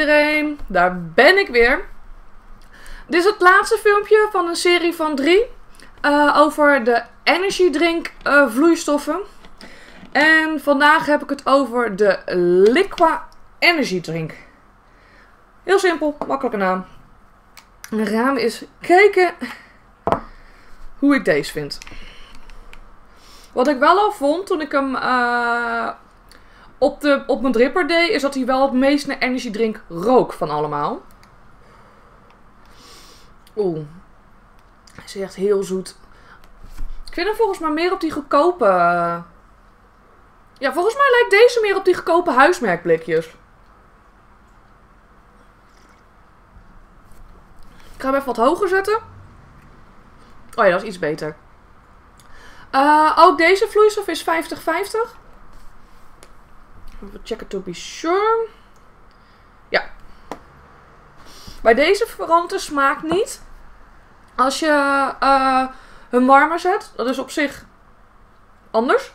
iedereen, daar ben ik weer. Dit is het laatste filmpje van een serie van 3 over de energiedrink vloeistoffen. En vandaag heb ik het over de Liqua Energy Drink. Heel simpel, makkelijke naam. En dan gaan we eens kijken hoe ik deze vind. Wat ik wel al vond toen ik hem op mijn dripper deed, is dat hij wel het meest naar energiedrink rook van allemaal. Oeh, hij is echt heel zoet. Ik vind hem volgens mij meer op die goedkope... Ja, volgens mij lijkt deze meer op die goedkope huismerkblikjes. Ik ga hem even wat hoger zetten. Oh ja, dat is iets beter. Ook deze vloeistof is 50-50. Even checken to be sure. Ja. Bij deze verandert de smaak niet. Als je hem warmer zet. Dat is op zich anders.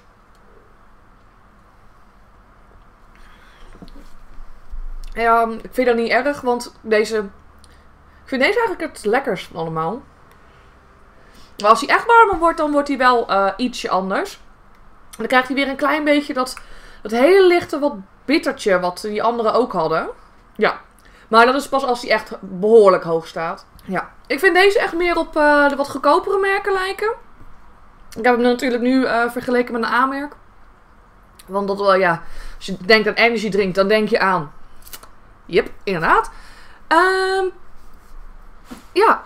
Ja, ik vind dat niet erg, want deze... Ik vind deze eigenlijk het lekkerst van allemaal. Maar als hij echt warmer wordt, dan wordt hij wel ietsje anders. En dan krijgt hij weer een klein beetje dat hele lichte wat bittertje wat die anderen ook hadden. Ja, maar dat is pas als hij echt behoorlijk hoog staat. Ja, ik vind deze echt meer op de wat goedkopere merken lijken. Ik heb hem natuurlijk nu vergeleken met een A-merk. Want dat wel, ja, als je denkt aan energiedrink, dan denk je aan... Yep, inderdaad. Ja.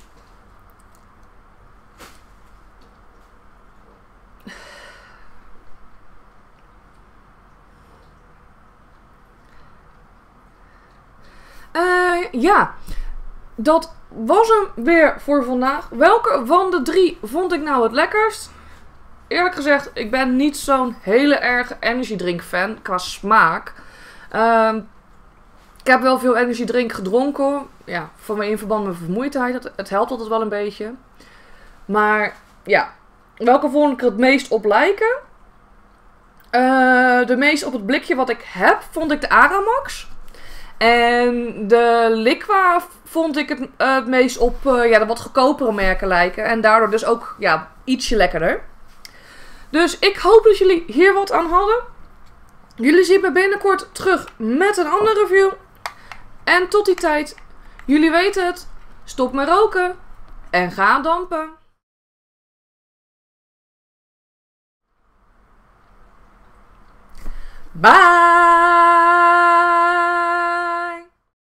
Ja. Dat was hem weer voor vandaag. Welke van de 3 vond ik nou het lekkerst? Eerlijk gezegd, ik ben niet zo'n hele erge energiedrink fan qua smaak. Ik heb wel veel energiedrink gedronken. Ja, in verband met vermoeidheid. Het helpt altijd wel een beetje. Maar ja, welke vond ik er het meest op lijken? De meest op het blikje wat ik heb, vond ik de Aramax. En de Liqua vond ik het meest op de wat goedkopere merken lijken. En daardoor dus ook ja, ietsje lekkerder. Dus ik hoop dat jullie hier wat aan hadden. Jullie zien me binnenkort terug met een andere review. En tot die tijd, jullie weten het, stop met roken en ga dampen. Bye!